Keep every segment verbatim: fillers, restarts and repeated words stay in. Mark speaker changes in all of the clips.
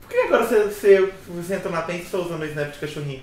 Speaker 1: Por que agora você, você, você entra na Pen e está usando o Snap de cachorrinho?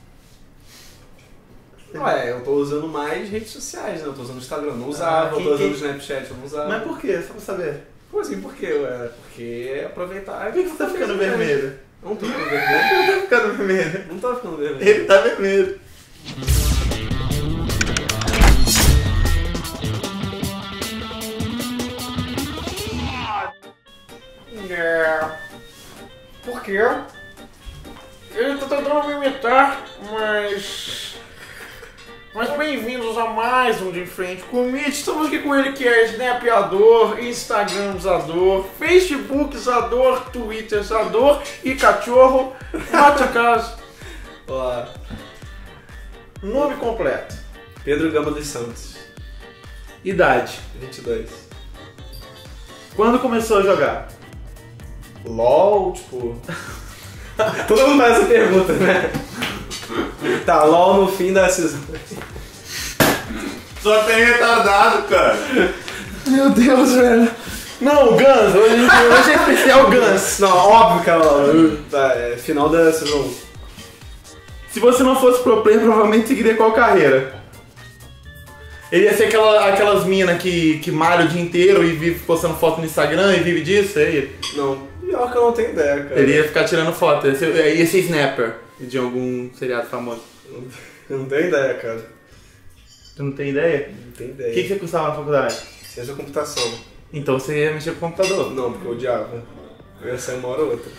Speaker 2: Ué, eu tô usando mais redes sociais, né? Eu tô usando o Instagram, não usava,
Speaker 1: Ah,
Speaker 2: eu tô usando o
Speaker 1: quem...
Speaker 2: Snapchat, eu não usava.
Speaker 1: Mas por quê? Só pra saber.
Speaker 2: Como assim, por quê? Ué, porque aproveitar...
Speaker 1: Por que, que você tá ficando vermelho?
Speaker 2: Não tô ficando vermelho.
Speaker 1: Ele tá ficando vermelho.
Speaker 2: Não tô ficando vermelho.
Speaker 1: Ele tá vermelho.
Speaker 3: É... Por quê? Ele tá tentando me imitar, mas... Mas bem-vindos a mais um De Em Frente com o Mitch. Estamos aqui com ele que é Snappeador, Instagramzador, Facebookzador, Twitterzador e cachorro. Mate a casa.
Speaker 2: Olá.
Speaker 3: Nome completo.
Speaker 2: Pedro Gama dos Santos.
Speaker 1: Idade.
Speaker 2: vinte e dois.
Speaker 1: Quando começou a jogar?
Speaker 2: LOL, tipo... Todo mundo faz essa pergunta, né? Tá, LOL no fim da season.
Speaker 1: Só tem retardado, cara.
Speaker 2: Meu Deus, velho.
Speaker 1: Não, o Guns. Hoje, hoje é especial Guns.
Speaker 2: Não, óbvio que é LOL. Tá, é final da season um.
Speaker 1: Se você não fosse pro player, provavelmente seguiria qual carreira? Ele ia ser aquela, aquelas minas que, que malha o dia inteiro e vive postando foto no Instagram e vive disso, é ele?
Speaker 2: Não, pior que eu não tenho ideia, cara.
Speaker 1: Ele ia ficar tirando foto, ia ser, ia ser Snapper de algum seriado famoso.
Speaker 2: Eu não tenho ideia, cara.
Speaker 1: Tu não tem ideia?
Speaker 2: Não tenho
Speaker 1: O
Speaker 2: ideia.
Speaker 1: que, que você cursava na faculdade?
Speaker 2: Ciência da computação.
Speaker 1: Então você ia mexer com o computador.
Speaker 2: Não, porque eu odiava. Eu ia sair uma hora ou outra.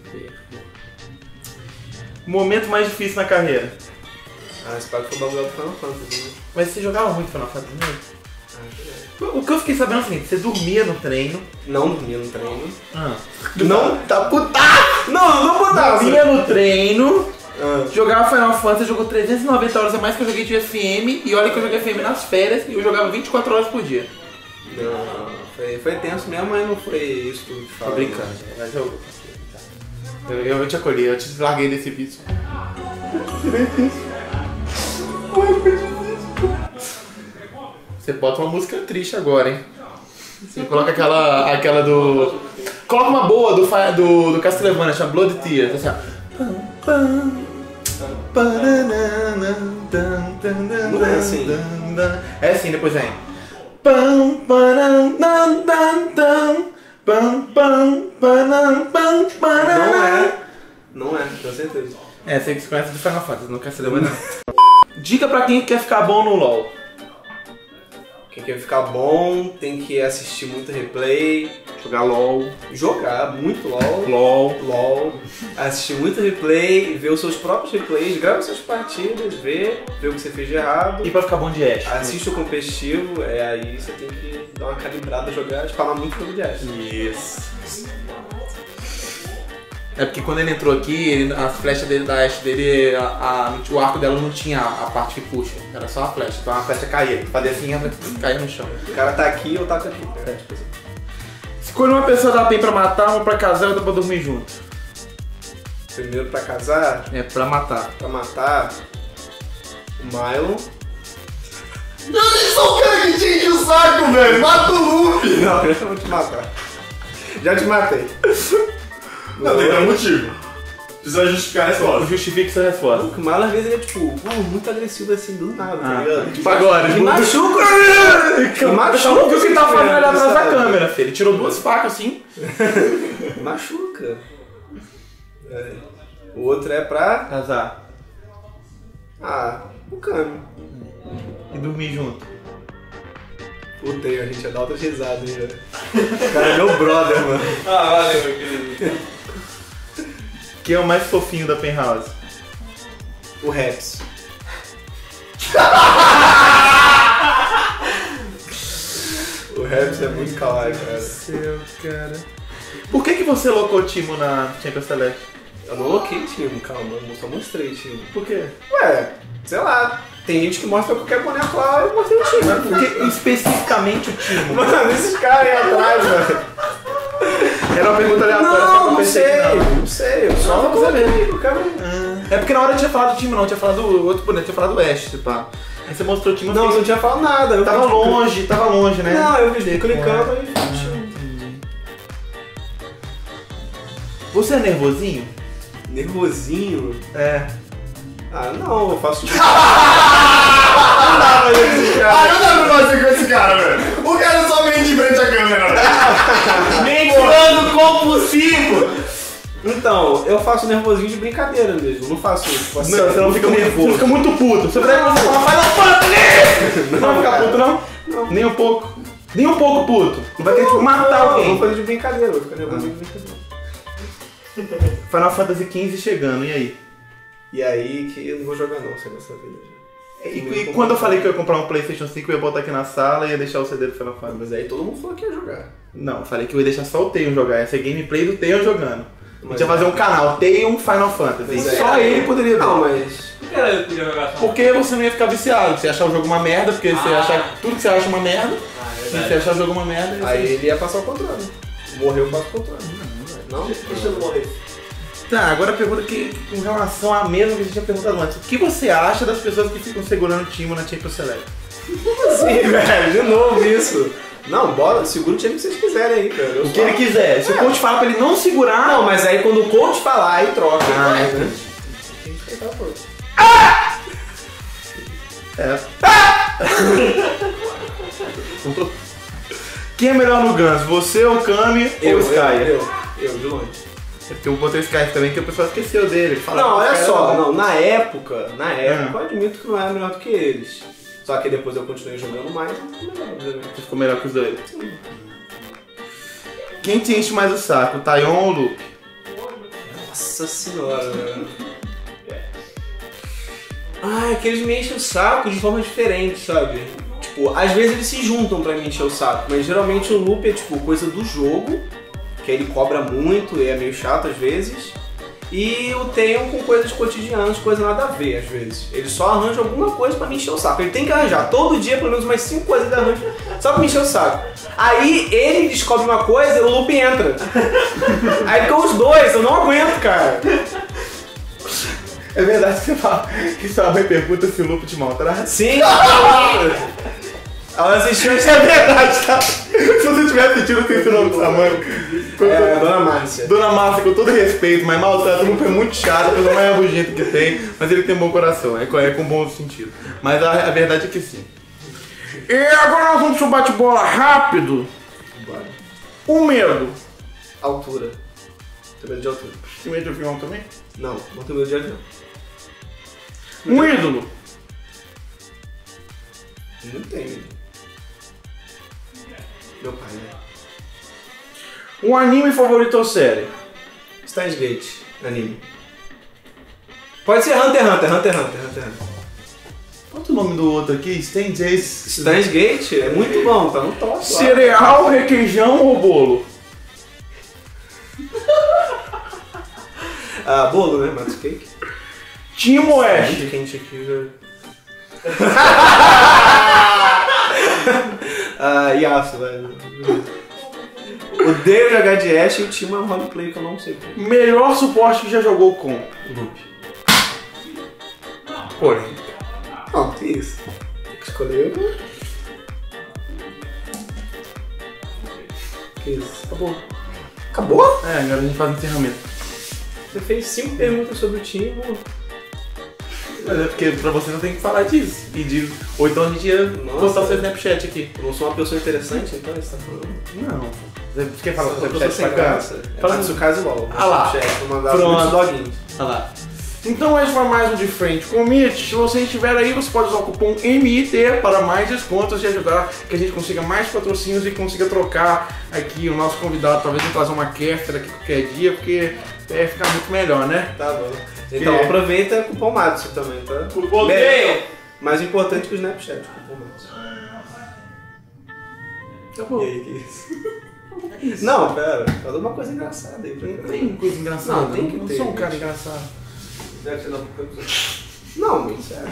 Speaker 1: Momento mais difícil na carreira?
Speaker 2: Ah, esse pai foi o bagulho do Final Fantasy, né?
Speaker 1: Mas você jogava muito Final Fantasy mesmo?
Speaker 2: Ah,
Speaker 1: O que eu fiquei sabendo é o seguinte, você dormia no treino.
Speaker 2: não dormia no treino.
Speaker 1: Ah.
Speaker 2: Não,
Speaker 1: Tá putaço!
Speaker 2: não, não botava.
Speaker 1: Dormia no treino,
Speaker 2: Ah.
Speaker 1: jogava Final Fantasy, jogou trezentas e noventa horas a mais que eu joguei de F M. E olha que eu joguei F M nas férias e eu jogava vinte e quatro horas por dia.
Speaker 2: Não, foi, foi tenso mesmo, mas não foi isso tudo que
Speaker 1: Tô
Speaker 2: fala.
Speaker 1: brincando, mas eu... Eu, eu te acolhi, eu te larguei desse vício. Você bota uma música triste agora, hein? Você coloca aquela, aquela do... Coloca uma boa do, Fa- do, do Castlevania, chama Blood Tears, assim, ó. Pam, pam, paranana, tan, tan, tan,
Speaker 2: Não é assim.
Speaker 1: tan, tan. É assim, depois vem. Pam, paran, tan, tan, tan, pam, pam, paran, pam, paran.
Speaker 2: Não é. Não é, com certeza.
Speaker 1: É, você que se conhece do Final Fantasy, não quer saber mais nada. Dica pra quem quer ficar bom no LoL.
Speaker 2: Quem quer ficar bom tem que assistir muito replay,
Speaker 1: Jogar LoL,
Speaker 2: jogar muito LOL.
Speaker 1: LoL.
Speaker 2: LOL, assistir muito replay, ver os seus próprios replays, grava suas partidas, ver, ver o que você fez de errado.
Speaker 1: E pra ficar bom de Ashe?
Speaker 2: Assiste o competitivo, é aí você tem que dar uma calibrada, jogar, spamar muito jogo de Ashe.
Speaker 1: Isso. É porque quando ele entrou aqui, ele, as flechas dele, da Ashe dele, a, a- o arco dela não tinha a parte que puxa, era só a flecha. Então a flecha caía, fazia assim e caía no chão.
Speaker 2: O cara tá aqui, eu taco aqui. É, tipo assim.
Speaker 1: Escolha uma pessoa da P E M pra matar, uma pra casar e outra pra dormir junto.
Speaker 2: Primeiro pra casar,
Speaker 1: É, pra matar.
Speaker 2: pra matar, o Mylon.
Speaker 1: Eu nem sou o cara que te enche o saco, velho! Mata o Luffy!
Speaker 2: Não, eu vou te matar. Já te matei.
Speaker 4: Não, tem que ter um motivo. Precisa justificar a resposta.
Speaker 1: Justifique sua resposta.
Speaker 2: O Mylon às vezes ele é tipo, uh, muito agressivo assim, do nada, tá
Speaker 1: Ah,
Speaker 2: ligado?
Speaker 1: tipo agora,
Speaker 2: Me
Speaker 1: tipo-
Speaker 2: machuca! Me machuca!
Speaker 1: O que você tava fazendo ali atrás da
Speaker 2: sabe?
Speaker 1: câmera, filho? Ele tirou duas facas assim.
Speaker 2: Me machuca. É. O outro é pra...
Speaker 1: Casar.
Speaker 2: Ah, o Kami.
Speaker 1: E dormir junto.
Speaker 2: Putei, a gente ia dar outras risadas já. O cara é meu brother, mano.
Speaker 4: Ah, valeu, meu querido.
Speaker 1: Quem é o mais fofinho da Penthouse?
Speaker 2: O Reps. O Reps é muito kawaii, cara.
Speaker 1: Seu, cara. Por que que você locou o Timo na Champions Select?
Speaker 2: Eu não loquei time, calma, eu só mostrei time.
Speaker 1: Por quê?
Speaker 2: Ué, sei lá, tem gente que mostra qualquer boneco lá, eu mostrei o time.
Speaker 1: Por que especificamente o Timo?
Speaker 2: Mano, esses caras aí atrás, velho.
Speaker 1: Era uma pergunta aleatória. só que
Speaker 2: Não,
Speaker 1: eu
Speaker 2: não
Speaker 1: pensei que
Speaker 2: sei,
Speaker 1: não.
Speaker 2: não sei, eu só
Speaker 1: Só pra saber.
Speaker 2: coloquei o cara.
Speaker 1: É porque na hora eu tinha falado do time, não, eu tinha falado do outro boneco, tinha falado do Ash, tipo. Aí você mostrou o time, eu
Speaker 2: Não, você
Speaker 1: fiquei-
Speaker 2: não tinha falado nada. Eu
Speaker 1: Tava
Speaker 2: fiquei, tipo,
Speaker 1: longe, tava longe, né?
Speaker 2: Não, eu vi
Speaker 1: Sei
Speaker 2: clicando
Speaker 1: qual é.
Speaker 2: e fiz o time.
Speaker 1: Você é nervosinho?
Speaker 2: Nervosinho?
Speaker 1: É.
Speaker 2: Ah, não, eu faço tipo...
Speaker 4: Ah, eu não gosto com esse cara, velho. O cara só mente em frente à câmera.
Speaker 1: Mentiroso compulsivo!
Speaker 2: Então, eu faço nervosinho de brincadeira mesmo, eu não faço tipo assim.
Speaker 1: Não, você não fica nervoso. Você fica muito puto. Você vai você fala, Final Fantasy! Não, não vai ficar puto, não?
Speaker 2: Não.
Speaker 1: Nem um pouco. Nem um pouco puto. Não vai querer tipo, matar
Speaker 2: não,
Speaker 1: alguém.
Speaker 2: Eu vou fazer de brincadeira, eu vou ficar nervosinho de brincadeira.
Speaker 1: Final Fantasy quinze chegando, e aí?
Speaker 2: E aí que eu não vou jogar não, você vai saber já.
Speaker 1: E, e quando eu falei que eu ia comprar um PlayStation cinco, eu ia botar aqui na sala e ia deixar o C D do Final Fantasy.
Speaker 2: Mas aí todo mundo falou que ia jogar.
Speaker 1: Não, eu falei que eu ia deixar só o Theon jogar. Essa é gameplay do Theon jogando. A gente ia
Speaker 2: Mas
Speaker 1: fazer um canal, Theon Final Fantasy.
Speaker 2: Mas
Speaker 1: E
Speaker 2: é,
Speaker 1: só
Speaker 2: é,
Speaker 1: ele poderia ver.
Speaker 2: Não, mas...
Speaker 5: Por que eu podia jogar só?
Speaker 1: Porque você não ia ficar viciado. Você ia achar o jogo uma merda, porque você ia
Speaker 5: Ah.
Speaker 1: achar tudo que você acha uma merda.
Speaker 5: Ah, é
Speaker 1: E
Speaker 5: verdade.
Speaker 1: você achar o jogo uma merda. e
Speaker 2: Aí
Speaker 1: você-
Speaker 2: ele ia passar o controle. Morreu, passa o controle. Não?
Speaker 5: Deixa eu morrer.
Speaker 1: Tá, agora a pergunta que, com relação à mesma que a gente tinha perguntado antes. O que você acha das pessoas que ficam segurando o time na Champions Select?
Speaker 2: Sim, velho, de novo isso. Não, bora, segura o time que vocês quiserem aí, cara. Eu
Speaker 1: O que ele quiser. Se o coach fala pra ele não segurar...
Speaker 2: Não, mas aí quando o coach falar, aí troca.
Speaker 1: Ah,
Speaker 2: né?
Speaker 1: entendi.
Speaker 2: Tem que respeitar o coach.
Speaker 1: É. Quem é melhor no Guns? Você, o Kami ou o Sky?
Speaker 2: Eu, eu, de longe.
Speaker 1: Tem um botão Sky também que o pessoal esqueceu dele. Fala
Speaker 2: Não,
Speaker 1: que o
Speaker 2: olha
Speaker 1: Sky
Speaker 2: só,
Speaker 1: era bom.
Speaker 2: não, na época, na época,
Speaker 1: Ah.
Speaker 2: eu admito que não era melhor do que eles. Só que depois eu continuei jogando mais, eu fui melhor, obviamente.
Speaker 1: Você ficou melhor que os dois. Quem te enche mais o saco, o Taion ou o Luke?
Speaker 2: Nossa senhora, velho. Ah, é que eles me enchem o saco de forma diferente, sabe? Tipo, às vezes eles se juntam pra me encher o saco, mas geralmente o loop é tipo coisa do jogo, que aí ele cobra muito e é meio chato às vezes. E o Theon com coisas cotidianas, coisa nada a ver às vezes. Ele só arranja alguma coisa pra me encher o saco. Ele tem que arranjar todo dia pelo menos umas cinco coisas ele arranja só pra me encher o saco. Aí ele descobre uma coisa e o loop entra. Aí ficam os dois, eu não aguento, cara.
Speaker 1: É verdade que você fala que sua mãe pergunta se o Luke te maltrata?
Speaker 2: Sim! Ela assistiu
Speaker 1: É verdade, tá? Se você tiver assistindo, tem esse nome da sua mãe.
Speaker 2: É, Dona Márcia.
Speaker 1: Dona Márcia, com todo respeito, mas maltrata, o Luke é muito chato, a coisa mais rabugenta que tem, mas ele tem um bom coração, é com, é com bom sentido. Mas a, a verdade é que sim.
Speaker 3: E agora nós vamos pro bate-bola rápido.
Speaker 2: Bora.
Speaker 3: O medo.
Speaker 2: Altura. Tem medo de altura?
Speaker 1: Tem medo de avião também?
Speaker 2: Não, não tenho medo de avião.
Speaker 3: Um ídolo.
Speaker 2: Não tenho. Meu pai, né?
Speaker 3: Um anime favorito ou série?
Speaker 2: Steins Gate, anime. Pode ser Hunter x Hunter, Hunter x Hunter, Hunter x Hunter.
Speaker 1: Qual é o nome do outro aqui? Stan Jace.
Speaker 2: Steins Gate é muito bom, tá no top. lá.
Speaker 3: Cereal, requeijão ou bolo?
Speaker 2: Ah, bolo, né? Max Cake.
Speaker 3: Timo ou Ash?
Speaker 2: Quente, quente aqui, velho. Ah, Yasuo, velho. Odeio jogar de Ash e o time é um roleplay que eu não sei.
Speaker 3: Melhor suporte que já jogou com?
Speaker 2: Loop.
Speaker 3: Porém.
Speaker 2: Não, que isso. Tem que escolher um. Que isso. Acabou. Acabou?
Speaker 1: É, agora a gente faz encerramento.
Speaker 2: Você fez cinco perguntas sobre o time.
Speaker 1: Mas é porque pra você não tem que falar disso. E de... Ou então a gente ia
Speaker 2: Nossa.
Speaker 1: postar o seu Snapchat aqui.
Speaker 2: Eu não sou uma pessoa interessante, então você tá falando.
Speaker 1: Não. Você quer falar
Speaker 2: Eu
Speaker 1: o
Speaker 2: sou
Speaker 1: seu
Speaker 2: uma pessoa
Speaker 1: Snapchat
Speaker 2: sem
Speaker 1: pra cá?
Speaker 2: graça. É
Speaker 1: Fala
Speaker 2: Matsukaze LOL.
Speaker 1: Ah lá.
Speaker 2: Snapchat, vou mandar
Speaker 1: Pronto.
Speaker 2: muitos doguinhos.
Speaker 1: Olha lá.
Speaker 3: Então esse foi mais um De Frente com o Mitch. Se você estiver aí, você pode usar o cupom M I T para mais descontos e ajudar que a gente consiga mais patrocínios e consiga trocar aqui o nosso convidado. Talvez ele trazer uma caster aqui qualquer dia, porque é ficar muito melhor, né?
Speaker 2: Tá bom. Então
Speaker 3: Que-
Speaker 2: aproveita o cupom Matsu também, tá?
Speaker 5: Cupom
Speaker 2: Bem,
Speaker 5: Gay.
Speaker 2: mais importante que o Snapchat, o cupom Matsu.
Speaker 1: Acabou.
Speaker 2: E aí, que isso? Não, pera. Fala uma coisa engraçada aí pra
Speaker 1: Não
Speaker 2: cá.
Speaker 1: tem coisa engraçada.
Speaker 2: Não, tem que
Speaker 1: não
Speaker 2: ter,
Speaker 1: sou um cara
Speaker 2: gente.
Speaker 1: engraçado.
Speaker 2: Deve ser não. Não, muito sério.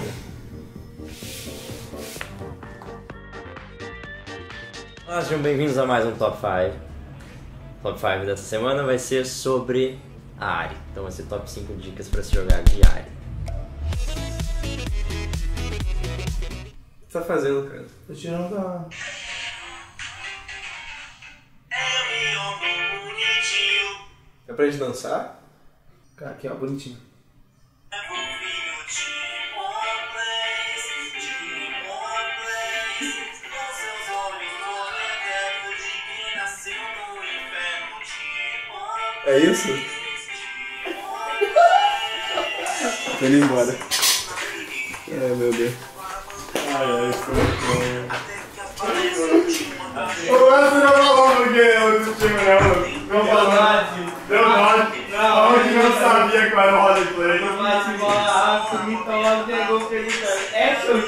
Speaker 6: Olá, sejam bem-vindos a mais um Top cinco. Top cinco dessa semana vai ser sobre a Ahri. Então vai ser top cinco dicas para se jogar de Ahri.
Speaker 2: O que você tá fazendo, cara?
Speaker 1: Tô tirando da...
Speaker 2: É pra gente dançar?
Speaker 1: Cara, aqui ó, bonitinho.
Speaker 2: É isso? Tô indo embora. Ai, meu Deus.
Speaker 4: Ai, ai, foi bom. O Wesley não falou porque é outro time, não. Não falou. Deu mate. Falou que não sabia qual era o roleplay.
Speaker 5: Bate bola rápido, então ela pegou o Felipe. É seu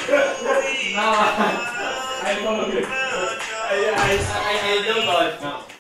Speaker 5: time. Na hora. Aí falou que. Aí, aí, aí, aí deu dó, não.